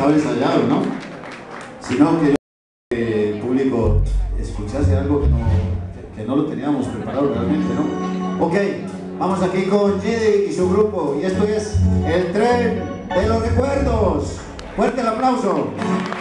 estaba ensayado, ¿no? Sino que el público escuchase algo que no lo teníamos preparado realmente, ¿no? Ok, vamos aquí con Gidi y su grupo, y esto es El Tren de los Recuerdos. Fuerte el aplauso.